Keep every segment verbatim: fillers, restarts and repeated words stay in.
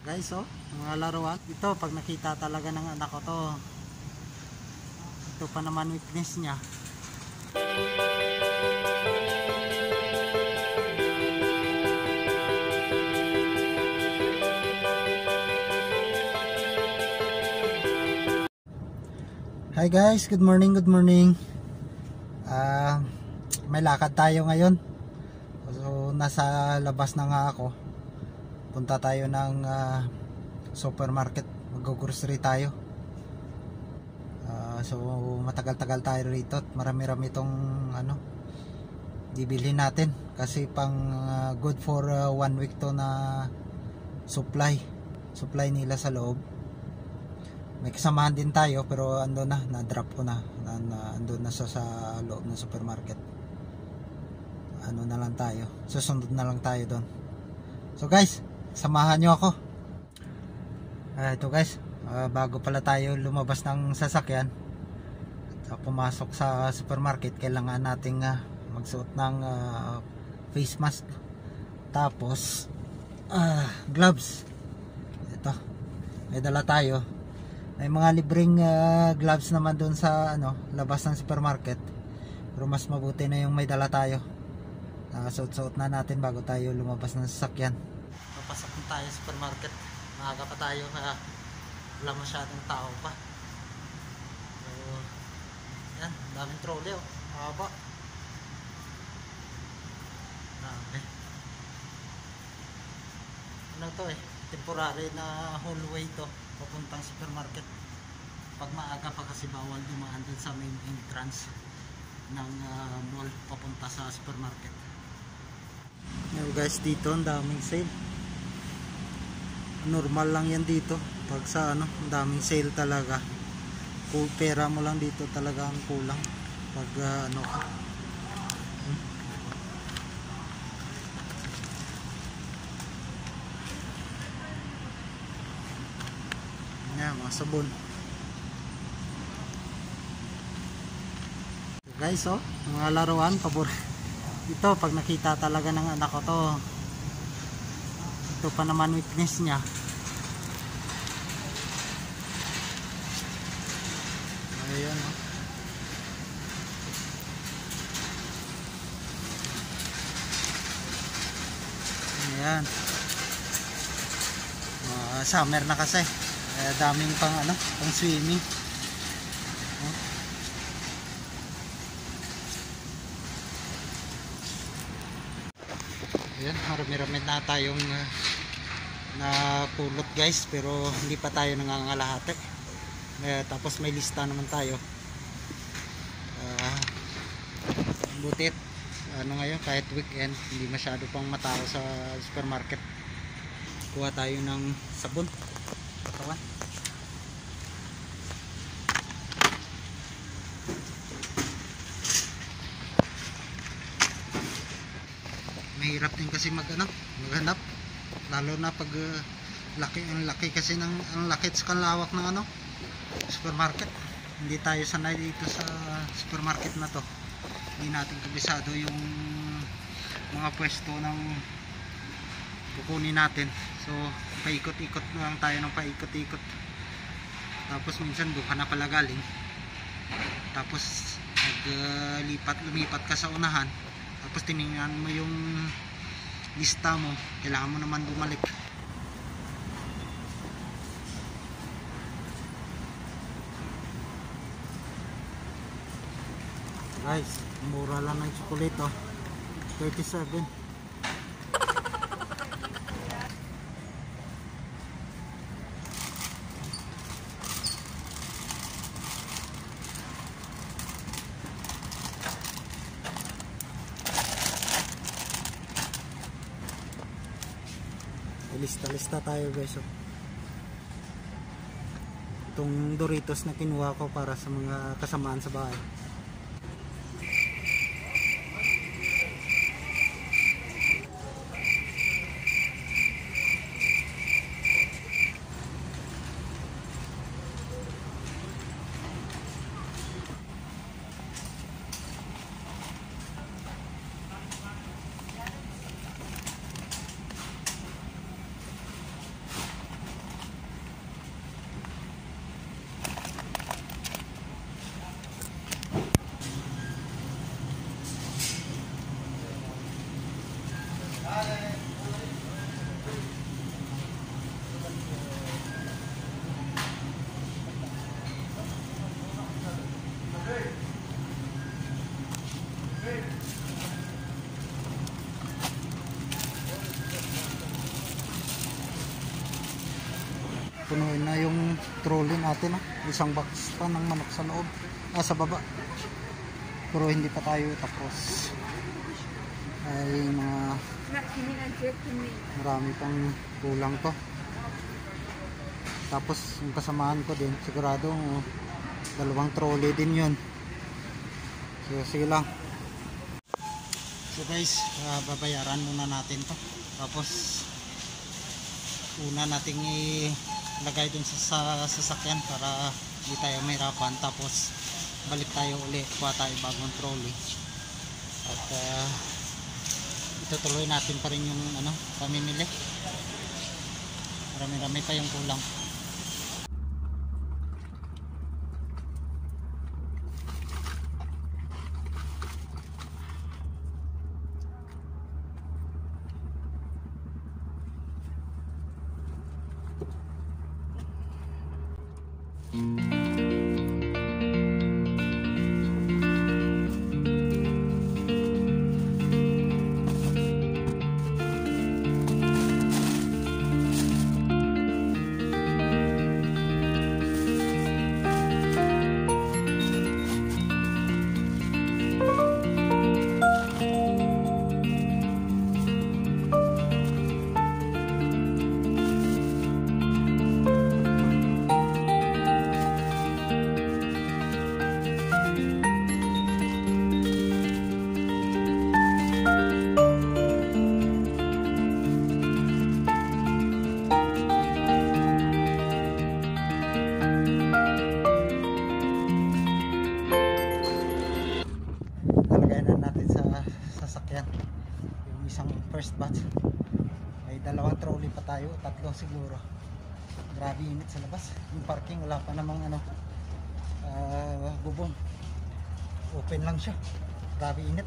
Guys, oh, mga laruan. Ito, pag nakita talaga ng anak ko to. Ito pa naman weakness niya. Hi guys, good morning, good morning. Uh, may lakad tayo ngayon. So, nasa labas na nga ako. Punta tayo ng uh, supermarket, mag-grocery tayo. Uh, so matagal-tagal tayo rito at marami-rami itong ano, bibilhin natin kasi pang uh, good for uh, one week to na supply supply nila sa loob. May kasamahan din tayo pero ando na, na-drop ko na, na, na ando na sa, sa loob ng supermarket. Ano na lang tayo, susunod na lang tayo doon. So guys, samahan nyo ako. Uh, ito guys, uh, bago pala tayo lumabas ng sasakyan at uh, pumasok sa supermarket, kailangan nating uh, magsuot ng uh, face mask, tapos uh, gloves. Ito, may dala tayo. May mga libreng uh, gloves naman doon sa ano, labas ng supermarket, pero mas mabuti na yung may dala tayo. Uh, suot-suot na natin bago tayo lumabas ng sasakyan. Papasok na tayo sa supermarket. Maaga pa tayo kaya wala masyadong tao pa. So, yan, daming trolley, oh. Mahaba. Grabe. Ano to eh, temporary na hallway to papuntang supermarket. Pag maaga pa kasi bawal dumaan dun sa main entrance ng uh, mall papunta sa supermarket. Yo guys, dito ang daming sale. Normal lang yan dito pag sa ano, ang daming sale talaga. Kung pera mo lang dito talaga ang kulang pag uh, ano ka. Hmm? Yan, mga sabon. Guys, oh, mga laruan, pabor. Ito, pag nakita talaga ng anak ko to. Ito pa naman weakness niya. Ayan, oh. Ayan. Uh, summer na kasi. Uh, daming pang ano, pang swimming. Oh. Ayan, marami-rami na tayong uh, na pulot guys, pero hindi pa tayo nangangalahati. Eh, tapos may lista naman tayo. Uh, butit ano ngayon, kahit weekend hindi masyado pang matao sa supermarket. Kuha tayo ng sabon katawan. Mahirap din kasi mag ano, maghanap, lalo na pag uh, laki, ang laki kasi ng ang laki sa kalawak ng ano, supermarket. Hindi tayo sanay dito sa supermarket na to. Hindi natin kabisado yung mga pwesto ng kukunin natin. So paikot-ikot lang tayo ng paikot-ikot. Tapos minsan doon ka na pala galing. Tapos naglipat, uh, lumipat ka sa unahan. Tapos tiningnan mo yung lista mo, kailangan mo naman bumalik. Guys, mura lang ng chocolate, oh. thirty-seven. Lista-lista tayo guys, oh. Itong Doritos na kinuha ko para sa mga kasamaan sa bahay. punuin na yung trolley natin, ah. Isang box pa ng manok sa loob, ah, sa baba, pero hindi pa tayo tapos. Ay mga marami pang kulang to. Tapos yung kasamahan ko din, sigurado uh, dalawang trolley din yun. So sige lang. So guys, uh, babayaran muna natin to. Tapos una nating ilagay dun sa, sa sasakyan para hindi tayo mahirapan. Tapos balik tayo ulit, kuha tayo bagong trolley. At uh, itutuloy natin pa rin yung ano, pamimili. Marami-rami pa yung kulang. First batch may dalawang trolley pa tayo, tatlo siguro. Grabe init sa labas, yung parking wala pa namang ano, uh, bubong, open lang siya. Grabe init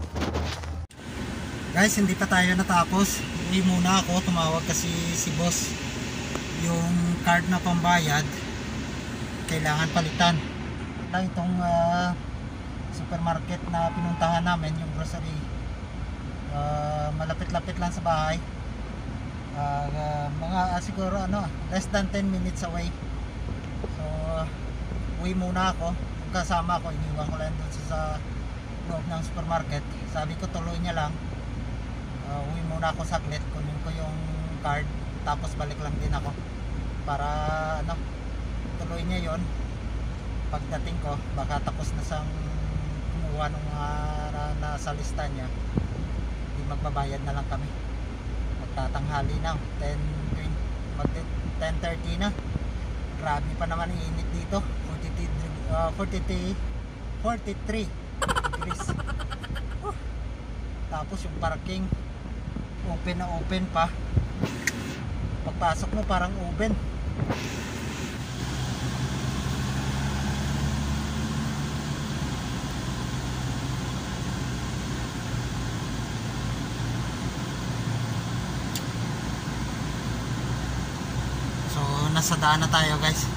guys. Hindi pa tayo natapos, uwi muna ako. Tumawag kasi si boss, yung card na pambayad kailangan palitan lang. Itong uh, supermarket na pinuntahan namin, yung grocery, Uh, malapit-lapit lang sa bahay, uh, uh, mga uh, siguro ano, less than ten minutes away. So uh, uwi muna ako. Yung kasama ko, iniwan ko lang doon sa, sa loob ng supermarket. Sabi ko tuloy niya lang, uh, uwi muna ako saglit, kunin ko yung card, tapos balik lang din ako para ano, tuloy niya yon. Pagdating ko baka tapos na sang kumuha nung uh, na, nasa lista niya, magbabayad na lang kami. Magtatanghali na, ten thirty na. Grabe pa naman init dito, forty-three degrees. uh, tapos yung parking open na open pa. Pagpasok mo parang oven. Nasa daan na tayo guys.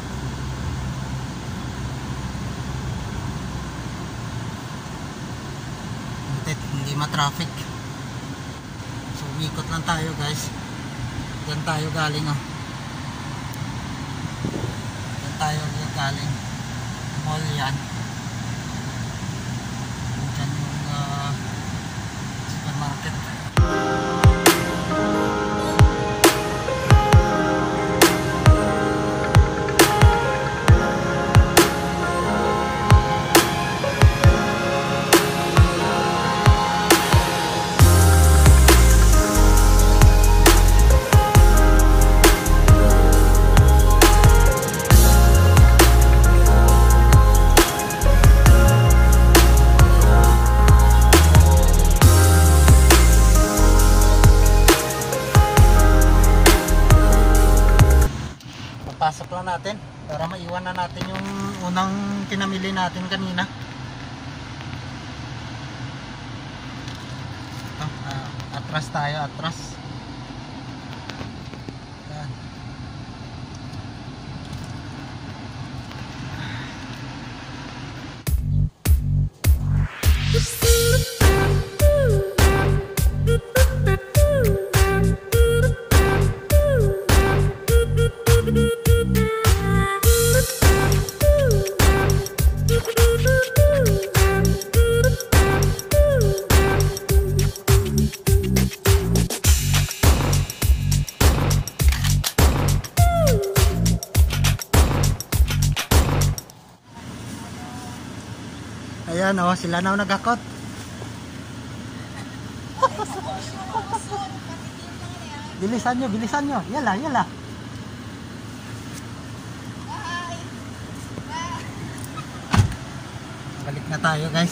Hindi, hindi ma-traffic. So umikot lang tayo guys. Diyan tayo galing, oh. Diyan tayo galing. Mall yan. Diyan yung uh, supermarket. Pasok lang natin para maiwan na natin yung unang pinamili natin kanina. Ito, uh, atras tayo, atras. Yan. Ayan oh, sila na nagakot. Bilisan nyo, bilisan nyo. Yala, yala. Balik na tayo guys.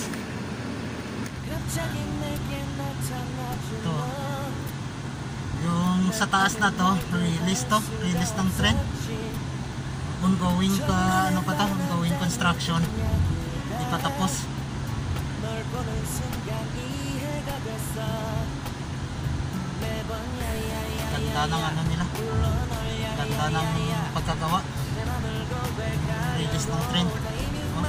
Ito. Yung sa taas na to, release to, release ng tren. Ongoing ka, ano pa to, ongoing construction. Hindi pa tapos. Ganda ng ano nila, ganda ng pagkagawa, release ng tren. Oh.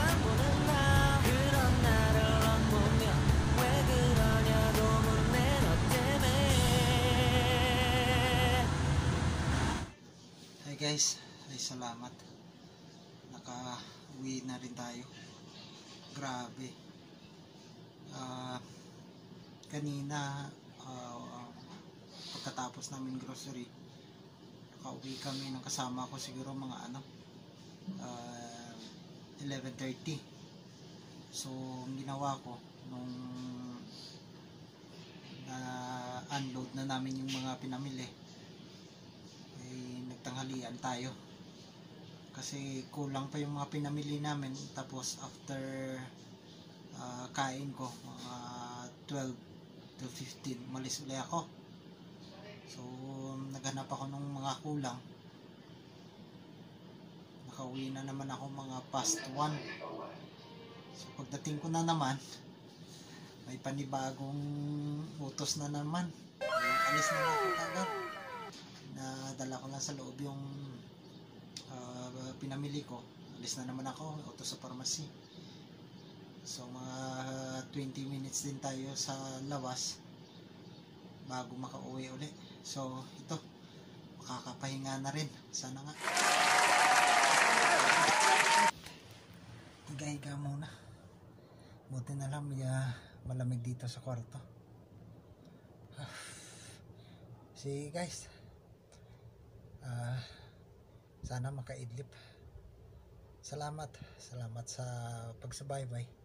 Hi guys, ay salamat, naka-uwi na rin tayo. Grabe, uh, kanina uh, pagkatapos namin grocery, nakauwi kami ng kasama ko siguro mga ano uh, eleven thirty. So ang ginawa ko nung na uh, unload na namin yung mga pinamili, ay nagtanghalian tayo kasi kulang pa yung mga pinamili namin. Tapos after uh, kain ko mga twelve to fifteen, umalis ulit ako. So naghanap ako ng mga kulang. Nakauwi na naman ako mga past one. So pagdating ko na naman, may panibagong utos na naman. Alis na ako kagad. Nadala ko lang sa loob yung uh, pinamili ko. Alis na naman ako, utos sa pharmacy. So mga twenty minutes din tayo sa lawas bago makauwi ulit. So ito, makakapahinga na rin. Sana nga. Higa-higa muna. Buti na lang may uh, malamig dito sa kwarto. See guys, uh, sana makaidlip. Salamat, salamat sa pagsubaybay.